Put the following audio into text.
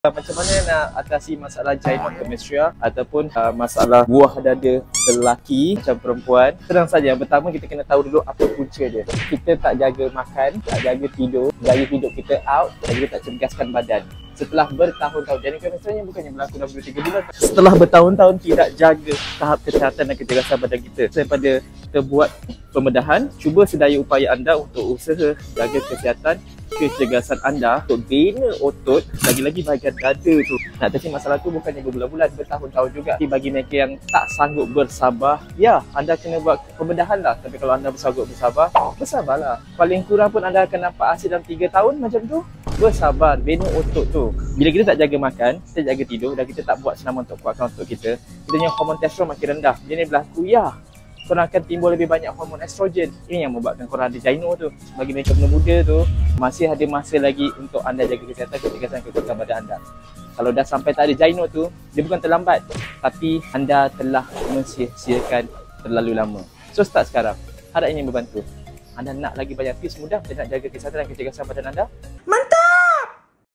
Macam mana nak atasi masalah gynecomastia ataupun masalah buah dada lelaki macam perempuan? Senang saja. Yang pertama, kita kena tahu dulu apa punca dia. Kita tak jaga makan, tak jaga tidur, gaya hidup kita out dan kita tak cerdaskan badan. Setelah bertahun-tahun, gynecomastia bukannya berlaku dalam 2-3 bulan. Setelah bertahun-tahun tidak jaga tahap kesihatan dan kecerdasan badan kita, daripada kita buat pembedahan, cuba sedaya upaya anda untuk usaha jaga kesihatan kecergasan anda untuk bina otot, lagi-lagi bahagian dada tu. Nak atasi masalah tu bukannya berbulan-bulan, bertahun-tahun juga. Bagi mereka yang tak sanggup bersabar, ya, anda kena buat pembedahan lah. Tapi kalau anda sanggup bersabar, bersabarlah. Paling kurang pun anda akan nampak hasil dalam 3 tahun macam tu. Bersabar, bina otot tu. Bila kita tak jaga makan, kita jaga tidur dan kita tak buat senaman untuk kuatkan otot kita, kita punya hormon testosteron makin rendah. Jadi berlaku, ya, korang akan timbul lebih banyak hormon estrogen. Ini yang membuatkan korang ada gyno tu. Bagi mereka muda tu, masih ada masa lagi untuk anda jaga kesihatan, kecergasan, kekuatan badan anda. Kalau dah sampai tak ada gyno tu, dia bukan terlambat, tapi anda telah mensia-siakan terlalu lama. So start sekarang. Harap ini membantu. Anda nak lagi banyak tips mudah dan nak jaga kesihatan dan kecergasan badan anda? Mantap!